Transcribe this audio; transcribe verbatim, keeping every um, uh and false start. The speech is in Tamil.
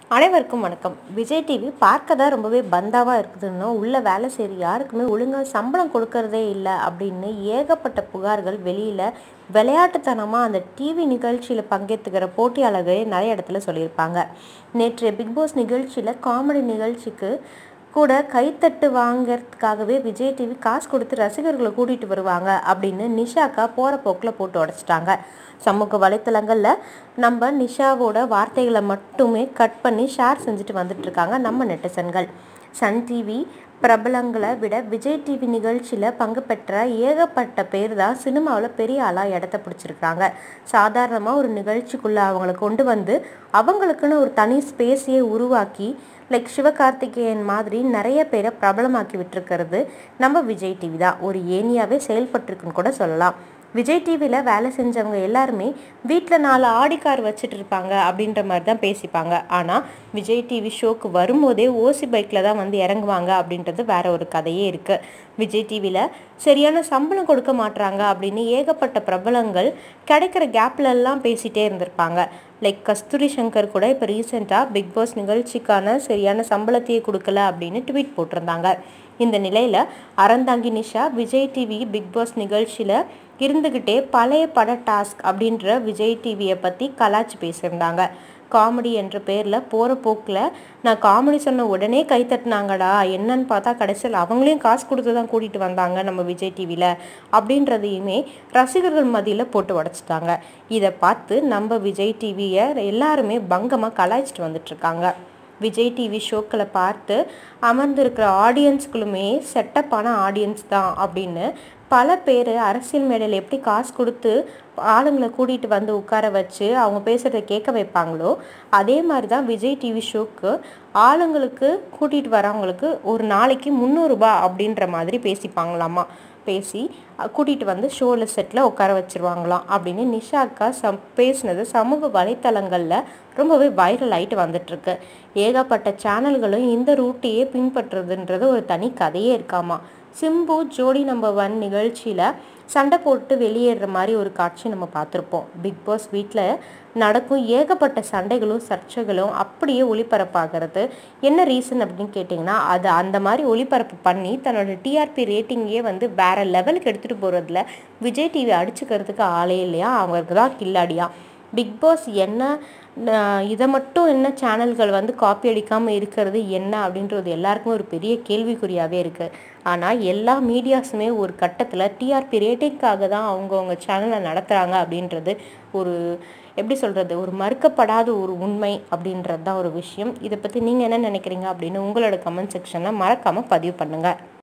அனைவருக்கும் வணக்கம். விஜய் டிவி பார்க்க தான் ரொம்பவே பந்தாவாக இருக்குதுன்னா உள்ள வேலை செய்கிற யாருக்குமே ஒழுங்காக சம்பளம் கொடுக்கறதே இல்லை அப்படின்னு ஏகப்பட்ட புகார்கள் வெளியில் விளையாட்டுத்தனமாக அந்த டிவி நிகழ்ச்சியில் பங்கேற்றுக்கிற போட்டியாளர்களே நிறைய இடத்துல சொல்லியிருப்பாங்க. நேற்றைய பிக் பாஸ் நிகழ்ச்சியில் காமெடி நிகழ்ச்சிக்கு கூட கைத்தட்டு வாங்கிறதுக்காகவே விஜய் டிவி காசு கொடுத்து ரசிகர்களை கூட்டிகிட்டு வருவாங்க அப்படின்னு நிஷாக்கா போகிற போக்கில் போட்டு உடச்சிட்டாங்க. சமூக வலைத்தளங்களில் நம்ம நிஷாவோட வார்த்தைகளை மட்டுமே கட் பண்ணி ஷேர் செஞ்சுட்டு வந்துட்டுருக்காங்க நம்ம நெட்டிசன்கள். சன் டிவி பிரபலங்களை விட விஜய் டிவி நிகழ்ச்சியில் பங்கு பெற்ற ஏகப்பட்ட பேர் தான் சினிமாவில் பெரிய ஆளாக இடத்த பிடிச்சிருக்காங்க. சாதாரணமாக ஒரு நிகழ்ச்சிக்குள்ளே அவங்கள கொண்டு வந்து அவங்களுக்குன்னு ஒரு தனி ஸ்பேஸையே உருவாக்கி லைக் சிவகார்த்திகேயன் மாதிரி நிறைய பேரை பிரபலமாக்கி விட்டுருக்கிறது நம்ம விஜய் டிவி தான். ஒரு ஏனியாவே செயல்பட்டுருக்குன்னு கூட சொல்லலாம். விஜய் டிவியில் வேலை செஞ்சவங்க எல்லாருமே வீட்டில் நாலு ஆடி கார் வச்சுட்டு இருப்பாங்க அப்படின்ற மாதிரி தான் பேசிப்பாங்க. ஆனால் விஜய் டிவி ஷோக்கு வரும்போதே ஓசி பைக்கில் தான் வந்து இறங்குவாங்க அப்படின்றது வேற ஒரு கதையே இருக்குது. விஜய் டிவியில் சரியான சம்பளம் கொடுக்க மாட்டுறாங்க அப்படின்னு ஏகப்பட்ட பிரபலங்கள் கிடைக்கிற கேப்லெல்லாம் பேசிகிட்டே இருந்திருப்பாங்க. லைக் கஸ்தூரி சங்கர் கூட இப்போ ரீசெண்டாக பிக் பாஸ் நிகழ்ச்சிக்கான சரியான சம்பளத்தையே கொடுக்கல அப்படின்னு ட்வீட் போட்டிருந்தாங்க. இந்த நிலையில் Aranthangi Nisha Vijay TV Bigg Boss நிகழ்ச்சியில் இருந்துக்கிட்டே பழைய பட டாஸ்க் அப்படின்ற விஜய் டிவியை பற்றி கலாச்சி பேசியிருந்தாங்க. காமெடி என்ற பேரில் போகிற போக்கில் நான் காமெடி சொன்ன உடனே கை தட்டினாங்கடா, என்னன்னு பார்த்தா கடைசியில் அவங்களையும் காசு கொடுத்து தான் கூட்டிகிட்டு வந்தாங்க நம்ம விஜய் டிவியில் அப்படின்றதையுமே ரசிகர்கள் மத்தியில் போட்டு உடச்சிட்டாங்க. இதை பார்த்து நம்ம விஜய் டிவியை எல்லாருமே பங்கமாக கலாய்ச்சிட்டு வந்துட்டுருக்காங்க. விஜய் டிவி ஷோக்களை பார்த்து அமர்ந்திருக்கிற ஆடியன்ஸ்களுமே செட்டப்பான ஆடியன்ஸ் தான் அப்படின்னு பல பேர் அரசியல் மேடையில் எப்படி காசு கொடுத்து ஆளுங்களை கூட்டிகிட்டு வந்து உட்கார வச்சு அவங்க பேசுகிறத கேட்க வைப்பாங்களோ அதே மாதிரி தான் விஜய் டிவி ஷோக்கு ஆளுங்களுக்கு கூட்டிகிட்டு வரவங்களுக்கு ஒரு நாளைக்கு முந்நூறுரூபா அப்படின்ற மாதிரி பேசிப்பாங்களாமா. பேசி கூட்டிகிட்டு வந்து ஷோவில் செட்டில் உட்கார வச்சுருவாங்களாம் அப்படின்னு நிஷாக்கா சம் பேசினது சமூக வலைத்தளங்களில் ரொம்பவே வைரல் ஆகிட்டு வந்துட்டுருக்கு. ஏகப்பட்ட சேனல்களும் இந்த ரூட்டையே பின்பற்றுறதுன்றது ஒரு தனி கதையே இருக்காமா. சிம்பு ஜோடி நம்பர் ஒன் நிகழ்ச்சியில் சண்டை போட்டு வெளியேற மாதிரி ஒரு காட்சி நம்ம பார்த்துருப்போம். பிக் பாஸ் வீட்டில் நடக்கும் ஏகப்பட்ட சண்டைகளும் சர்ச்சைகளும் அப்படியே ஒளிபரப்பாகிறது. என்ன ரீசன் அப்படின்னு கேட்டிங்கன்னா அது அந்த மாதிரி ஒளிபரப்பு பண்ணி தன்னோட டிஆர்பி ரேட்டிங்கே வந்து வேறு லெவலுக்கு எடுத்துகிட்டு போகிறதுல விஜய் டிவி அடிச்சுக்கிறதுக்கு ஆளே இல்லையா, அவங்களுக்கு தான் கில்லாடியா. பிக் பாஸ் என்ன இதை மட்டும் என்ன சேனல்கள் வந்து காப்பி அடிக்காமல் இருக்கிறது என்ன அப்படின்றது எல்லாருக்குமே ஒரு பெரிய கேள்விக்குறியாகவே இருக்குது. ஆனால் எல்லா மீடியாஸுமே ஒரு கட்டத்தில் டிஆர்பி ரேட்டிங்காக தான் அவங்கவுங்க சேனலை நடத்துகிறாங்க அப்படின்றது ஒரு எப்படி சொல்கிறது ஒரு மறுக்கப்படாத ஒரு உண்மை அப்படின்றது தான் ஒரு விஷயம். இதை பற்றி நீங்கள் என்ன நினைக்கிறீங்க அப்படின்னு உங்களோட கமெண்ட் செக்ஷனில் மறக்காமல் பதிவு பண்ணுங்கள்.